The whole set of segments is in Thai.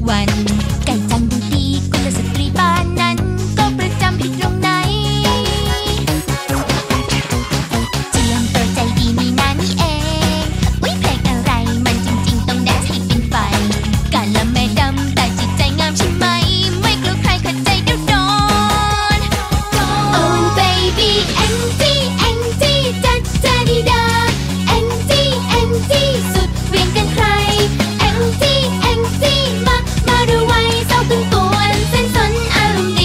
วันไก่จังดูดีกุลสตรีบ้านนั้นก็ประจำที่ตรงไหนเจียมตัวใจดีนี่นานี่เองอุ๊ยเพลงอะไรมันจริงๆต้องแดนซ์ให้เป็นไฟกาละแม่ดำแต่จิตใจงามใช่ไหมไม่กลัวใครขัดใจเดี๋ยวโดน Oh baby Angie Angie จัดจาดีดา Angie Angie สุดเวียงกันใคร Angie Angie มาดูไว้เศร้าตึงกวนเส้นสนอารมณ์ดี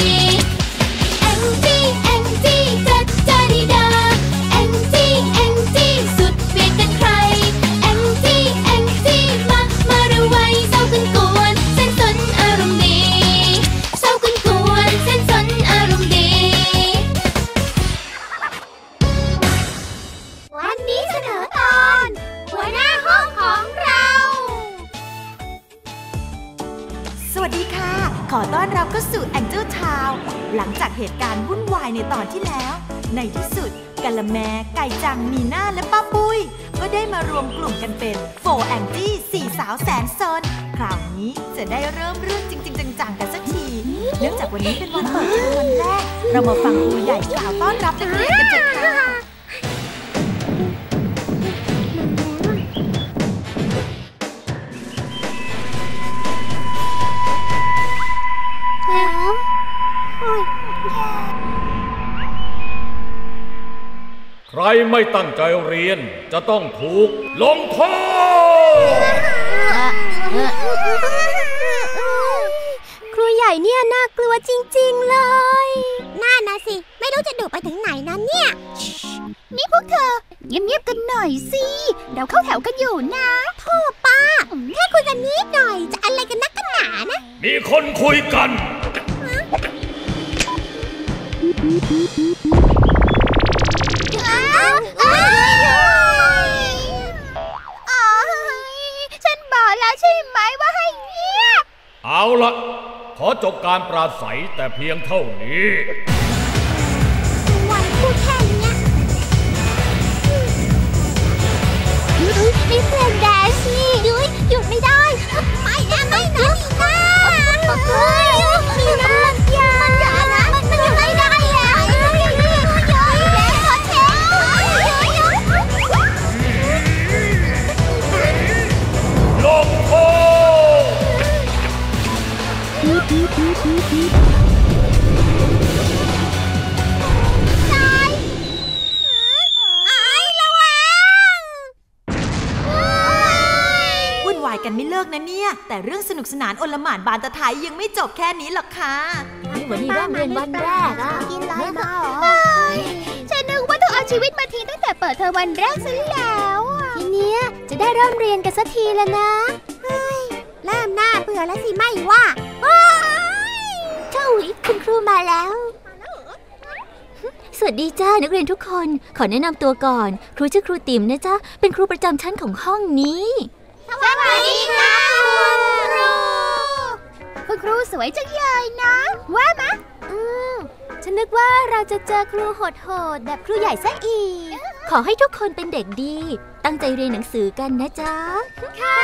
Angie Angie จัดจาดีดา Angie Angie สุดเวียงกันใคร Angie Angie มาดูไว้เศร้าตึงกวนเส้นสนอารมณ์ดีเศร้าตึงกวนเส้นสนอารมณ์ดีวันนี้เสนอตอนหัวหน้าห้องของเราสวัสดีค่ะขอต้อนรับเข้าสู่ Angel Town หลังจากเหตุการณ์วุ่นวายในตอนที่แล้วในที่สุดกะละแมไก่จังนีน่าและป้าปุ้ยก็ได้มารวมกลุ่มกันเป็นโฟร์แองจี้สี่สาวแสนซนคราวนี้จะได้เริ่มเรื่องจริงๆจังๆกันสักทีเนื่องจากวันนี้เป็นวันเปิดเทอมวันแรกเรามาฟังครูใหญ่กล่าวต้อนรับนักเรียนกันเถอะค่ะใครไม่ตั้งใจเรียนจะต้องถูกลงโทษครูใหญ่เนี่ยน่ากลัวจริงๆเลยน่านะสิไม่รู้จะดุไปถึงไหนนั้นเนี่ยนี่พวกเธอเงียบๆกันหน่อยสิเราเข้าแถวกันอยู่นะโธ่ป้าแค่คุยกันนิดหน่อยจะอะไรกันนักกันหนานะมีคนคุยกันฉันบอกแล้วใช่ไหมว่าให้เงียบเอาละขอจบการปราศัยแต่เพียงเท่านี้วันพูดแค่นี้นี่เพลงแดนซ์นี่หยุดไม่ได้ไม่นะนี่นะเฮ้ยนี่นะอย่านะมันหยุดไม่ได้แล้วลงโทษวุ่นวายกันไม่เลิกนะเนี่ยแต่เรื่องสนุกสนานโอลหม่านบานตะไทยยังไม่จบแค่นี้หรอกค่ะวันนี้เริ่มเรียนวันแรกอ่ะกินอะไรมาหรอฉันนึกว่าต้องเอาชีวิตมาทิ้งตั้งแต่เปิดเทอมวันแรกซะแล้วทีเนี้ยจะได้เริ่มเรียนกันสักทีแล้วนะเริ่มหน้าเบื่อแล้วสิไม่ว่าเจ้าคุณครูมาแล้วสวัสดีจ้านักเรียนทุกคนขอแนะนำตัวก่อนครูชื่อครูติ๋มนะจ๊ะเป็นครูประจำชั้นของห้องนี้สวัสดีค่ะคุณครูสวยจังเลยนะว่ามะฉันนึกว่าเราจะเจอครูโหดๆแบบครูใหญ่ซะอีกขอให้ทุกคนเป็นเด็กดีตั้งใจเรียนหนังสือกันนะจ๊ะค่ะ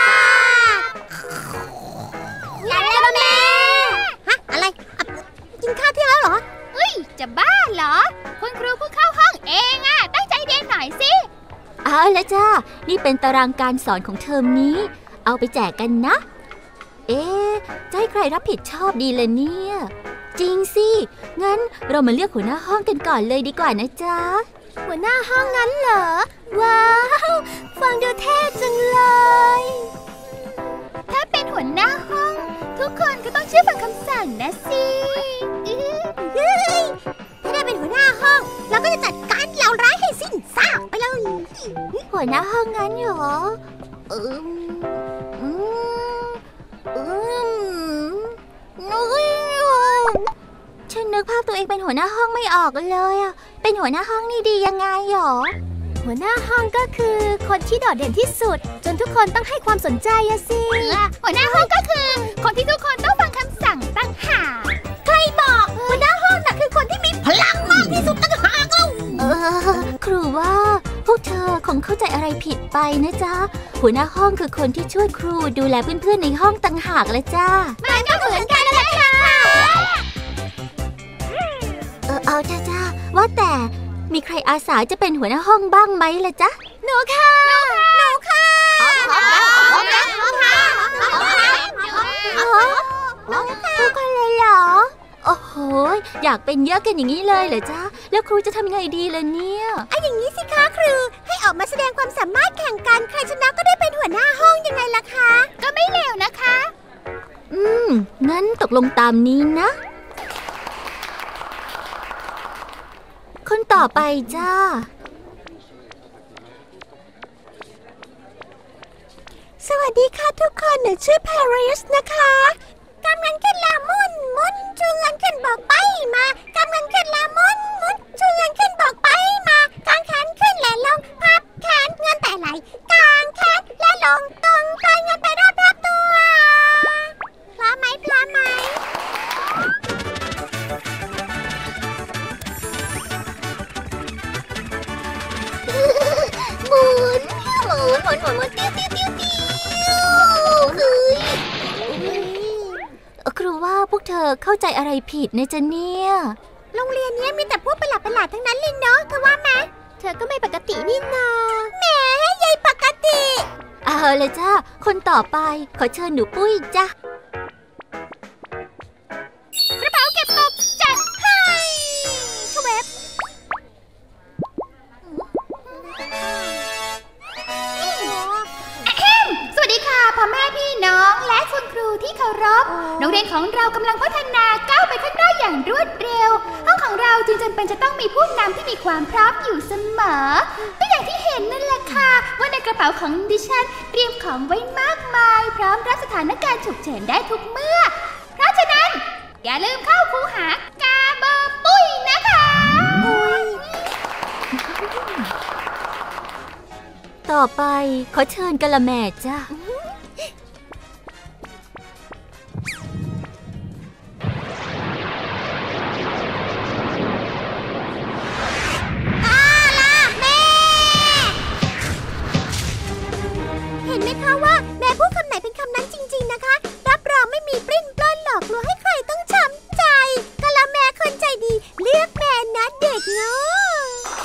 แล้วแม่ฮะอะไรกินข้าวเที่ยงแล้วเหรอจะบ้าเหรอคุณครูเพิ่งเข้าห้องเองอะตั้งใจเรียนหน่อยสิเอาละจ้านี่เป็นตารางการสอนของเทอมนี้เอาไปแจกกันนะจะให้ใครรับผิดชอบดีล่ะเนี่ยจริงสิงั้นเรามาเลือกหัวหน้าห้องกันก่อนเลยดีกว่านะจ๊ะหัวหน้าห้องงั้นเหรอว้าวฟังดูเท่จังเลยถ้าเป็นหัวหน้าห้องทุกคนก็ต้องเชื่อฟังคำสั่งนะสิถ้าได้เป็นหัวหน้าห้องเราก็จะจัดการเหล่าร้ายให้สิ้นซากไปเลยหัวหน้าห้องงั้นเหรอฉันนึกภาพตัวเองเป็นหัวหน้าห้องไม่ออกเลยอ่ะเป็นหัวหน้าห้องนี่ดียังไงหรอหัวหน้าห้องก็คือคนที่โดดเด่นที่สุดจนทุกคนต้องให้ความสนใจอะสิหัวหน้าห้องก็คือคนที่ทุกคนต้องฟังคำสั่งตั้งหากใครบอกหัวหน้าห้องน่ะคือคนที่มีพลังมากที่สุดตั้งหากครูว่าพวกวกเธอคงเข้าใจอะไรผิดไปนะจ๊ะหัวหน้าห้องคือคนที่ช่วยครูดูแลเพื่อนๆในห้องต่างหากเลยจ้ามันก็เหมือนกันนั่นแหละค่ะเอาจ้าว่าแต่มีใครอาสาจะเป็นหัวหน้าห้องบ้างไหมล่ะจ๊ะหนูค่ะทุกคนเลยเหรอโอ้โหอยากเป็นเยอะกันอย่างนี้เลยเหรอจ๊ะแล้วครูจะทำไงดีล่ะเนี่ยอย่างนี้สิคะครูให้ออกมาแสดงความสามารถแข่งกันใครชนะก็ได้เป็นหัวหน้าห้องยังไงล่ะคะก็ไม่เลวนะคะงั้นตกลงตามนี้นะคนต่อไปจ้าสวัสดีค่ะทุกคนหนูชื่อปาริสนะคะกำลังขึ้นละมุนจูงเงินขึ้นบอกไปมากำลังขึ้นละมุนจูงเงินขึ้นบอกไปมากางแขนขึ้นและลงพับแขนเงินแต่ไหลกางแขนและลงตรงปล่อยเงินไปรอบๆตัวพร้อมไหมหมุนติ้วครูว่าพวกเธอเข้าใจอะไรผิดนะจ๊ะเนี่ยโรงเรียนนี้มีแต่พวกประหลาดทั้งนั้นเลยเนาะเธอว่าไหมเธอก็ไม่ปกตินี่นาแหมยายปกติเอาเลยจ้าคนต่อไปขอเชิญหนูปุ้ยจ้ะกระเป๋าเก็บตกจัดให้ชเวฟสวัสดีค่ะพ่อแม่พี่น้องและคุณครูที่เคารพโรงเรียนของเรากำลังพัฒนาก้าวไปข้างหน้าอย่างรวดเร็วห้องของเราจึงจำเป็นจะต้องมีผู้นำที่มีความพร้อมอยู่เสมอก็อย่างที่เห็นนั่นแหละค่ะว่าในกระเป๋าของดิฉันเตรียมของไว้มากมายพร้อมรับสถานการณ์ฉุกเฉินได้ทุกเมื่อเพราะฉะนั้นอย่าลืมเข้าคูหากาเบอร์ปุ้ยนะคะต่อไปขอเชิญกะละแม่จ้าเห็นไหมคะว่าแม่พูดคำไหนเป็นคำนั้นจริงๆนะคะรับรองไม่มีปลิ้นปล้อนหลอกลวงให้ใครต้องช้ำใจกะละแม่คนใจดีเลือกแม่นะเด็กเนาะ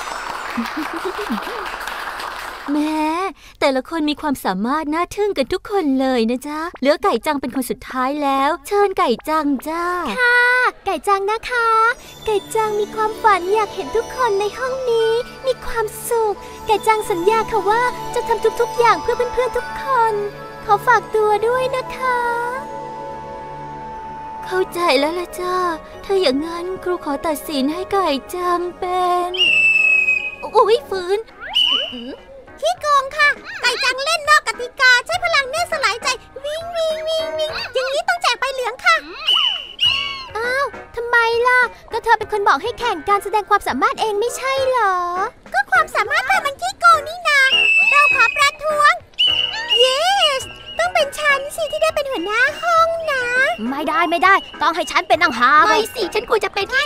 แม่แต่ละคนมีความสามารถน่าทึ่งกันทุกคนเลยนะจ๊ะเหลือไก่จังเป็นคนสุดท้ายแล้วเชิญไก่จังจ้าค่ะไก่จังนะคะไก่จังมีความฝันอยากเห็นทุกคนในห้องนี้มีความสุขไก่จังสัญญาค่ะว่าจะทำทุกๆอย่างเพื่อเพื่อนๆทุกคนขอฝากตัวด้วยนะคะเข้าใจแล้วล่ะจ้าถ้าอย่างนั้นครูขอตัดสินให้ไก่จังเป็นอุ๊ยฝืนขี้โกงค่ะไก่จังเล่นนอกกติกาใช้พลังเนตรสลายใจวิ่งอย่างนี้ต้องแจกใบเหลืองค่ะอ้าวทำไมล่ะก็เธอเป็นคนบอกให้แข่งการแสดงความสามารถเองไม่ใช่เหรอก็ความสามารถเธอมันขี้โกงนี่นาเราขอประท้วง yes ต้องเป็นฉันสิที่ได้เป็นหัวหน้าห้องนะไม่ได้ต้องให้ฉันเป็นนางหาไม่สิฉันควรจะเป็นไม่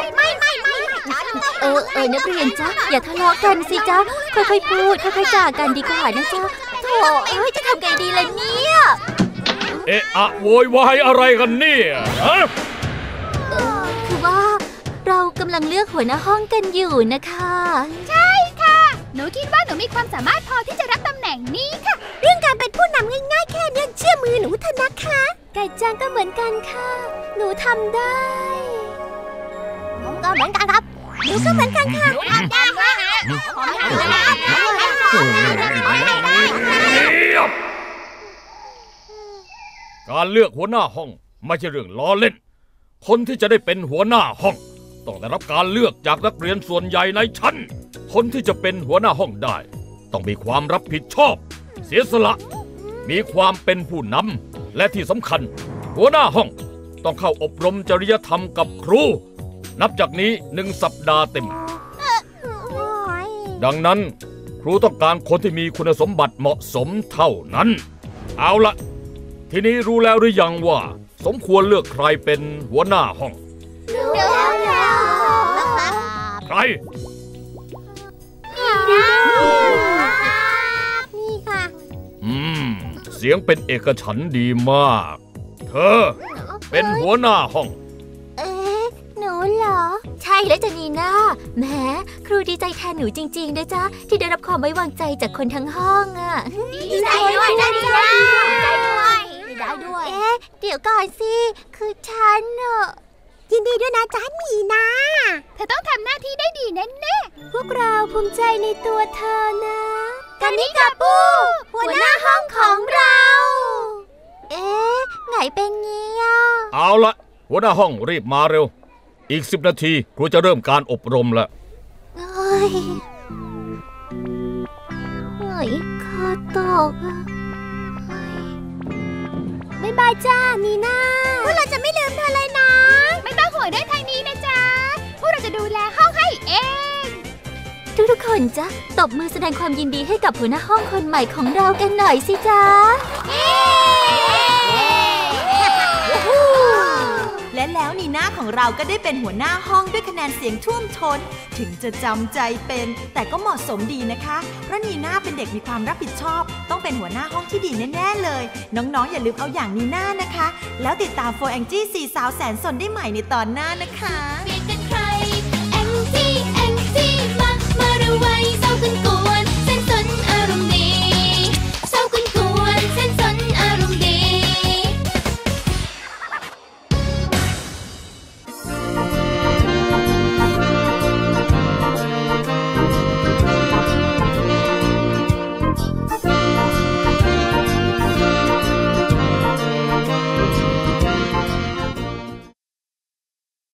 นักเรียนจ๊ะอย่าทะเลาะกันสิจ๊ะค่อยๆพูดค่อยๆจากันดีกว่านะจ๊ะโธ่จะทำไงดีล่ะเนี่ยเอะอะโวยวายอะไรกันเนี่ยฮะคือว่าเรากำลังเลือกหัวหน้าห้องกันอยู่นะคะใช่ค่ะหนูคิดว่าหนูมีความสามารถพอที่จะรับตำแหน่งนี้ค่ะเรื่องการเป็นผู้นำง่ายๆแค่นี้เชื่อมือหนูเถอะนะคะไก่จังก็เหมือนกันค่ะหนูทำได้ผมก็เหมือนกันครับหนูก็เหมือนกันค่ะการเลือกหัวหน้าห้องไม่ใช่เรื่องล้อเล่นคนที่จะได้เป็นหัวหน้าห้องต้องได้รับการเลือกจากนักเรียนส่วนใหญ่ในชั้นคนที่จะเป็นหัวหน้าห้องได้ต้องมีความรับผิดชอบเสียสละมีความเป็นผู้นำและที่สำคัญหัวหน้าห้องต้องเข้าอบรมจริยธรรมกับครูนับจากนี้1 สัปดาห์เต็มดังนั้นครูต้องการคนที่มีคุณสมบัติเหมาะสมเท่านั้นเอาละทีนี้รู้แล้วหรือยังว่าสมควรเลือกใครเป็นหัวหน้าห้องรู้แล้วใครสียงเป็นเอกฉันท์ดีมาก เธอเป็นหัวหน้าห้องหนูเหรอใช่แล้วจ้ะนีน่าแหมครูดีใจแทนหนูจริงๆด้วยจ้ะที่ได้รับความไว้วางใจจากคนทั้งห้องอ่ะดีใจด้วยนะนีน่าได้ด้วยเดี๋ยวก่อนสิคือฉันยินดีด้วยนะจ๊ะนีน่าเธอต้องทำหน้าที่ได้ดีแน่พวกเราภูมิใจในตัวเธอนะกานิกาปูหัวหน้าห้องของเราไงเป็นงี้อ่ะเอาละหัวหน้าห้องรีบมาเร็วอีก10 นาทีครูจะเริ่มการอบรมแล้วเฮ้ยข้อตกบ๊ายบายจ้านีน่าพวกเราจะไม่ลืมเธอเลยนะไม่ต้องห่วงเรื่องทางนี้นะจ๊ะพวกเราจะดูแลห้องให้เองทุกคนจ้ะตบมือแสดงความยินดีให้กับหัวหน้าห้องคนใหม่ของเรากันหน่อยสิจ๊ะและแล้วนีน่าของเราก็ได้เป็นหัวหน้าห้องด้วยคะแนนเสียงท่วมท้นถึงจะจำใจเป็นแต่ก็เหมาะสมดีนะคะเพราะนีน่าเป็นเด็กมีความรับผิดชอบต้องเป็นหัวหน้าห้องที่ดีแน่ๆเลยน้องๆอย่าลืมเอาอย่างนีน่านะคะแล้วติดตาม4 Angie 4 สาวแสนสนได้ใหม่ในตอนหน้านะคะ